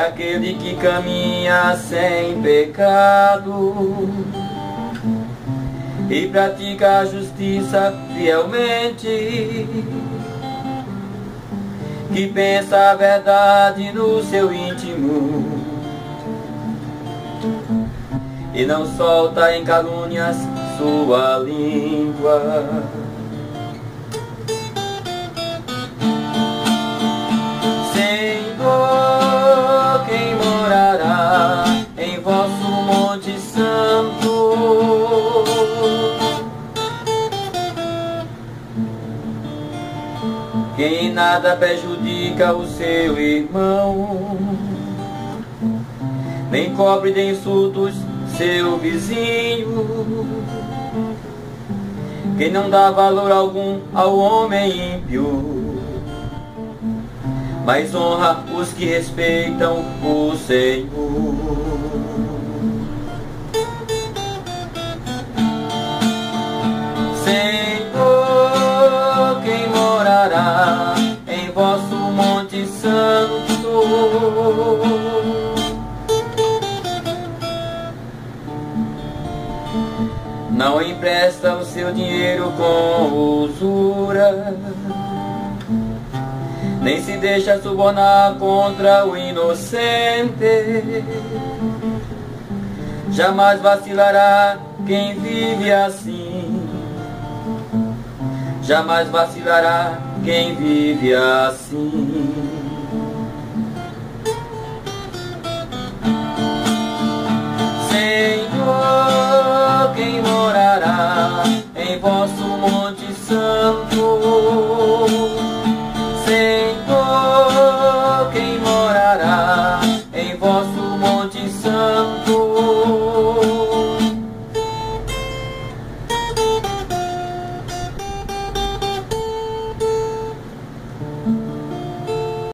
aquele que caminha sem pecado e pratica a justiça fielmente, que pensa a verdade no seu íntimo e não solta em calúnias sua língua. Senhor, quem morará em vosso monte santo? Quem nada prejudica o seu irmão, nem cobre de insultos seu vizinho, quem não dá valor algum ao homem ímpio, mas honra os que respeitam o Senhor. Senhor, quem morará em vosso monte santo? Não empresta o seu dinheiro com usura, nem se deixa subornar contra o inocente. Jamais vacilará quem vive assim, jamais vacilará quem vive assim. Senhor, quem morará em vosso monte santo? Senhor, quem morará em vosso